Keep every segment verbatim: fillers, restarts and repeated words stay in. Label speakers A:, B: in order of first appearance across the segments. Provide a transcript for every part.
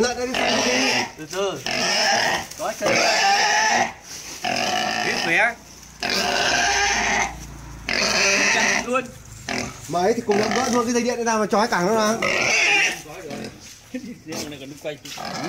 A: lợn đây đi xem đi.
B: Từ từ. Có chân. Biết khỏe. Chân luôn.
A: Mà ấy thì cùng nó vỡ luôn cái dây điện này nào mà trói cẳng nó nào.
B: Riêng này còn đứng quay.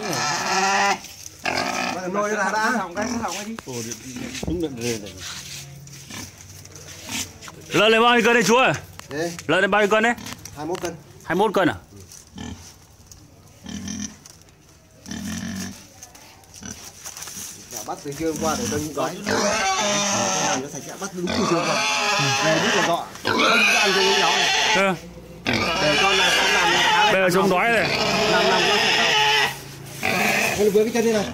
A: Mà nồi ra đã.
B: Hỏng cái hỏng cái đi. Ồ, đúng đợt rề này.
C: Lợn này bao nhiêu cân đấy chú ơi?
A: Đấy.
C: Lợn này bao nhiêu cân đấy?
A: hai mươi mốt cân.
C: hai mươi mốt cân à?
A: Bắt từ kia hôm qua để tôi những gói. Nó sạch sẽ bắt đúng từ kia hôm qua. Về rất là dọ. Không ăn cho những nhóm này.
C: Ừ.
A: Để con làm con làm.
C: Bây giờ chúng đói này.
A: Làm làm nó sạch. Anh vừa cái chân đi này.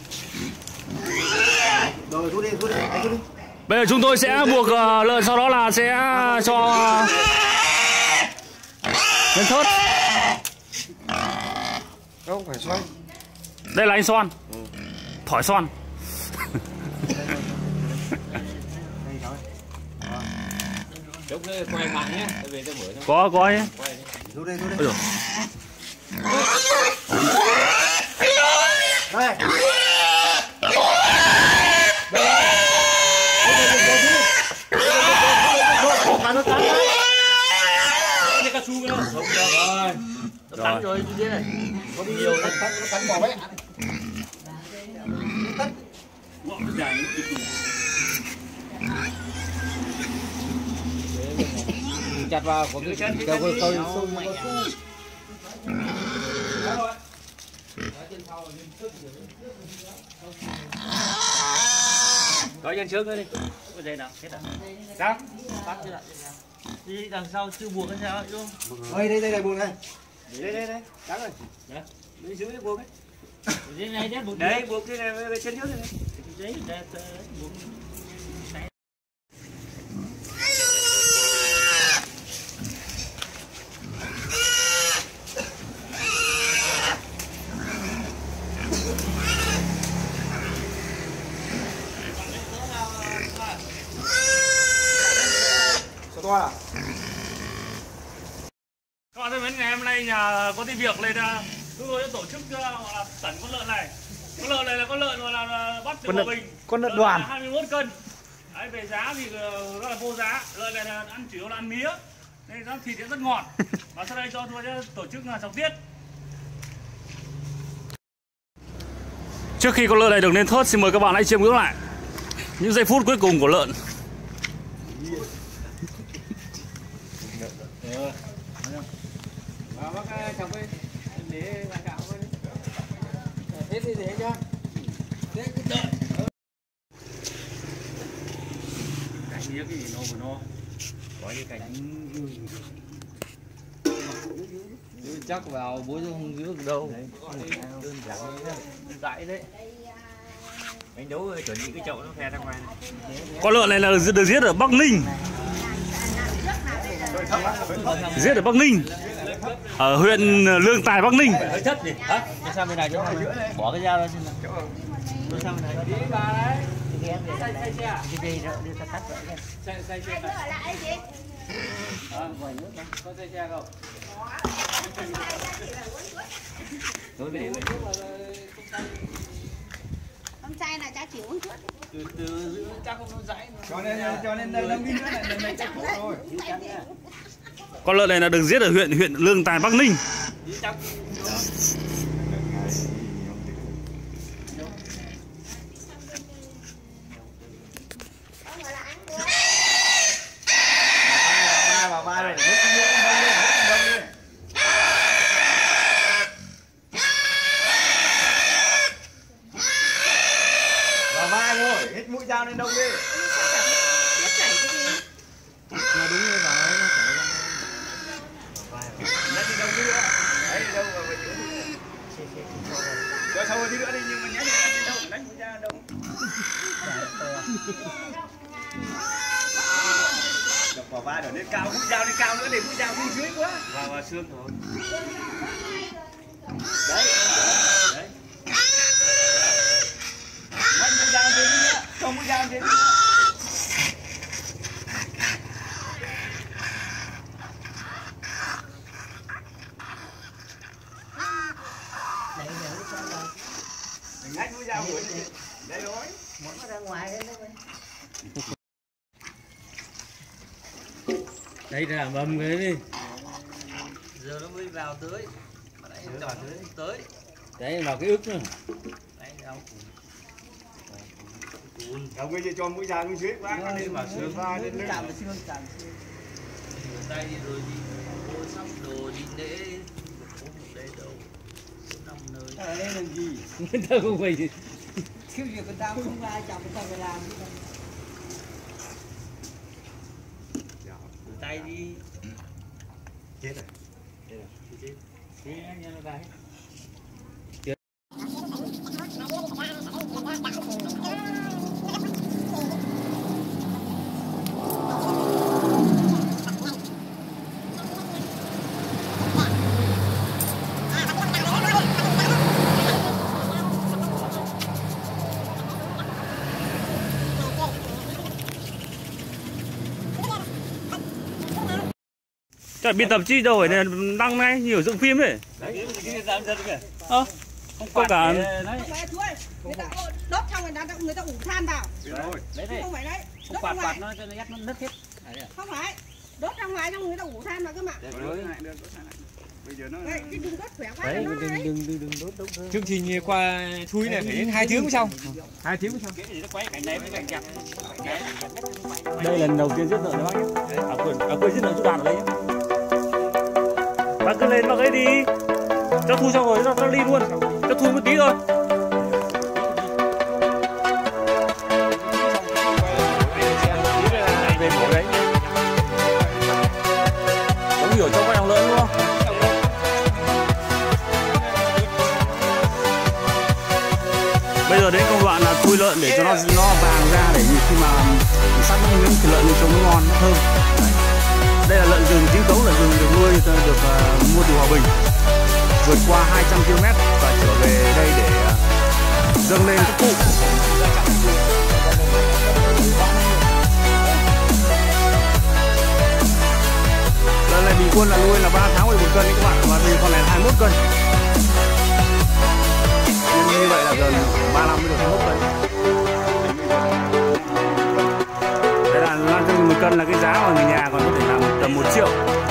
A: Rồi rút đi, rút đi, rút đi.
C: Bây giờ chúng tôi sẽ buộc uh, lợn, sau đó là sẽ cho lên thớt.
A: Không phải xoay.
C: Đây là anh Xoan.
A: Ừ.
C: Thỏi Xoan.
B: Lúc quay mạng nhé, về tôi mở cho.
C: Có có nhé.
A: Rút đây, rút đây.
C: Ôi dồi.
A: Đây.
B: Rồi. Rồi như thế này. Có nhiều nó cắn nó cắn bỏ ấy. Chặt vào có cái chân cái tôi tôi có chân trước nữa đi. Cái dây nào hết rồi. Sao? Bắt chưa lại. Đi đằng sau chưa buộc cái sao đúng không?
A: Đây đây đây đây buộc này.
B: Đây đây đây. Cắn rồi. Đấy. Đi dưới buộc ấy. Đây này đấy buộc. Đấy buộc cái này với chân trước này. Đấy đây buộc.
A: To à?
C: Các bạn thân mến, ngày hôm nay nhà có tí việc nên chúng tôi sẽ tổ chức uh, tẩn con lợn này. Con lợn này là con lợn là, là bắt từ Hòa Bình.
A: Con lợn đoàn.
C: hai mươi mốt cân. Đấy, về giá thì uh, rất là vô giá. Lợn này là ăn chủ yếu là ăn mía. Nên giá thịt rất ngọt. Và sau đây cho tôi sẽ tổ chức là sọc tiết. Trước khi con lợn này được lên thớt, xin mời các bạn hãy chiêm ngưỡng lại những giây phút cuối cùng của lợn.
B: Chồng ơi, để lại gạo thôi. Thế thì để cho. Thế cứ đợi. Cảnh mía cái gì no vừa no. Có như cảnh chắc vào bố không giữ được đâu. Đơn giản dãi đấy. Anh đấu chuẩn bị cái chậu nó phe ra ngoài này.
C: Con lợn này là được giết ở Bắc Ninh. Giết ở Bắc Ninh. Ở huyện Lương Tài, Bắc Ninh.
B: Hơi thất gì? Hả? Sao bên này chứ? Bỏ cái dao ra xem nào. Sao bên này? Đi vào đấy. Cái dây xe à? Cái dây đó đưa ta cắt vậy nha. Dây xe. Anh đưa ở lại gì? Ờ, vòi nước đó. Có dây xe không? Đối với
D: Con trai là cha chỉ uống thuốc.
B: từ từ giữ chắc không nó dãi.
E: Cho nên cho nên đây năm nghìn nữa này lần này chắc thôi.
C: Con lợn này là được giết ở huyện huyện Lương Tài, Bắc Ninh.
E: Vào vai rồi. Vào vai rồi, hết mũi dao lên đông đi.
D: Nó chảy cái gì?
E: Nó đúng như vào đấy nó chảy ra. Nhét đi đâu nữa. Đấy đâu mà phải chữa đi. Cho sâu đi nữa đi nhưng mà nhét đi đâu, đánh mũi dao đâu. Đập vào vai rồi lên cao, mũi dao lên cao nữa để mũi dao đi dưới quá.
B: Vào vào xương thôi.
E: Đấy. Đấy. Mất mũi dao trên đi nữa, cho mũi dao trên đi nữa.
D: Đấy, đấy.
E: Nhách mũi dao mũi đây rồi.
B: Muốn nó ra ngoài đấy. Đây là mầm cái đi. Giờ nó mới vào tưới. Đấy vào tưới tới. Đấy vào cái ức nữa. Đấy rau củ.
E: Ông bây giờ cho mũi dao mũi dưới quá nó lên vào xương va lên lên.
B: Chạm vào xương chạm xương. Rửa tay đi rồi đi mua sắm đồ đi lễ. Đây đâu. Năm nơi.
A: Ở đây làm gì?
B: Người ta không phải gì.
D: Chứ việc người ta không ai chồng người ta phải làm.
B: Rửa tay đi.
E: Chết rồi.
B: Chết rồi. Chết. Thế anh em nó ra hết.
C: Cái biên tập chi đâu phải đăng ngay nhiều dựng phim ấy.
B: Đấy, cái dám dân kìa.
C: Ơ, không có cả.
D: Người ta đốt xong người ta người ta ủ than vào.
B: Đấy đấy.
D: Không phải đấy.
B: Không quạt quạt nó cho nó dắt nó nứt hết.
D: Không phải. Đốt ra ngoài xong người ta ủ than vào cơ mà.
E: Bây giờ nó
D: Đấy, cái đừng đốt khỏe quá
B: Đấy,
D: nó
B: đừng
D: đấy.
B: đừng đừng đừng đốt đốt thôi.
F: Chương trình qua thui này phải đến hai tiếng mới xong. Hai tiếng mới xong.
C: Cái gì nó quay cảnh này với cảnh chặt.
B: Đây lần đầu tiên giết lợn đấy bác nhé. À quên, à quên giết lợn chú Đạt ở đây nhé.
C: Bác cứ lên bác ấy đi. Cho thu xong rồi nó nó đi luôn. Cho thu một tí thôi.
F: Về mổ đấy.
C: Cũng hiểu cho quay lòng lợn đúng không? Bây giờ đến công đoạn là thui lợn để cho nó nó vàng ra để khi mà sắt những thịt lợn trông nó ngon thơm. Đây là lợn rừng chính cống, lợn rừng được nuôi được uh, mua từ Hòa Bình, vượt qua hai trăm ki lô mét và trở về đây để uh, dâng lên các cụ. Lợn này bình quân là nuôi là ba tháng mới một cân đấy các bạn, và bây giờ con này là hai mươi mốt cân. Nên như vậy là gần ba năm mới được hai mươi mốt cân. Đây là loan cho một cân là cái giá mà người nhà còn có thể làm tầm một triệu.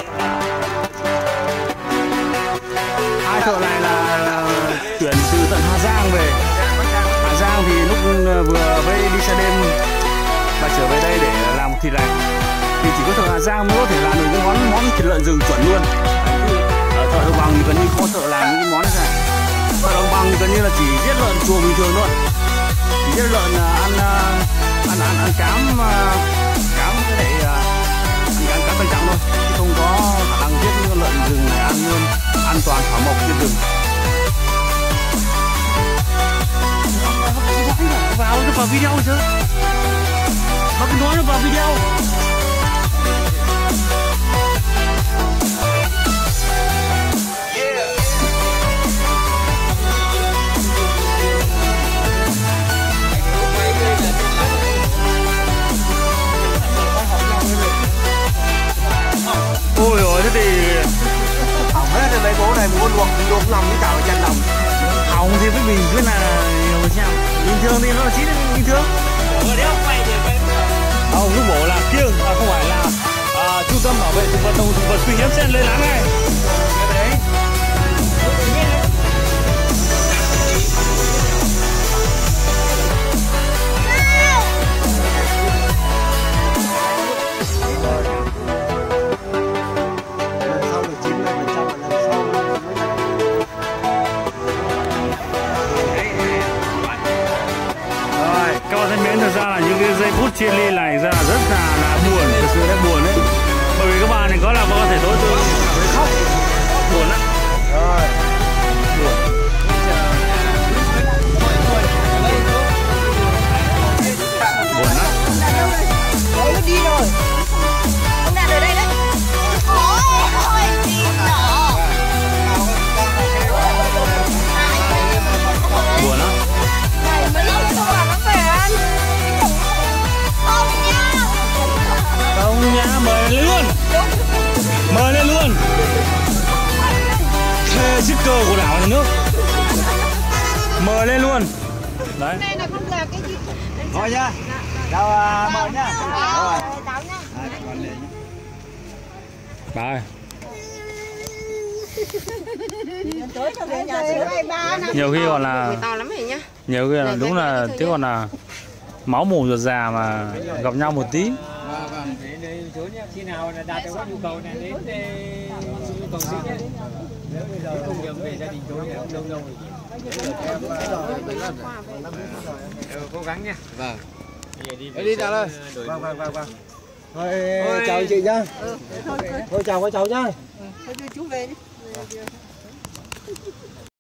C: Hai thợ này là chuyển từ tận Hà Giang về. Hà Giang thì lúc vừa mới đi xe đêm và trở về đây để làm một thịt lành. Thì chỉ có thợ Hà Giang mới có thể làm được những món món thịt lợn rừng chuẩn luôn. Ở thợ đồng bằng thì gần như khó thợ làm những cái món này. Thợ đồng bằng thì gần như là chỉ giết lợn chuồng bình thường thôi. Chỉ giết lợn ăn ăn ăn, ăn cám cám cái này ăn cám cám quan trọng thôi, chứ không có khả năng giết những con lợn rừng này ăn luôn an toàn thảo mộc trên rừng. Vào nó vào video chứ, bác cứ nói nó vào video. Ôi ôi thế thì
A: Hỏng hết rồi mấy bố này muốn luộc thì luộc lòng với cả chân lòng.
C: hỏng thì với mình cứ là nhiều sao. Bình thường thì nó là chín bình thường. Không, lúc bổ là kiêng, à, không phải là à, trung tâm bảo vệ thực vật động thực vật quý hiếm sẽ lên án ngay. Đấy. Thật ra là những cái giây phút chia ly này ra rất là, là buồn, thật sự là buồn đấy. Bởi vì các bạn này có là có thể đối tượng với khóc, buồn lắm. Rồi, buồn. Buồn lắm.
D: Đấy nó đi rồi. Ông Đạt ở đây đấy. Ôi, đi nhỏ.
C: Buồn lắm.
D: Này mới lâu xong là nó về ăn. Không nha.
C: Không nha, mời lên luôn. Mời lên luôn. Thuê shipper của đảo nhà nước. Mời lên luôn. Đấy.
D: Này là con gà cái gì?
A: Thôi nhá. Chào mời nhá.
D: Rồi, chào nhá.
C: Bà ơi. Nhiều khi còn là
D: to lắm rồi nhá.
C: nhiều khi là đúng là chứ còn là máu mủ ruột già mà gặp nhau một tí.
B: Vâng, vâng, đến đây chú nhé, khi nào là đạt được có nhu cầu này đến nhu cầu xích nhé. Nếu bây giờ công việc về gia đình chú nhé, lâu lâu thì cố gắng nha.
E: Vâng.
B: Đi
E: đi chào ơi.
A: Vâng vâng vâng vâng. Thôi chào chị nhá. Thôi chào các cháu nhá.
D: Thôi đưa chú về đi.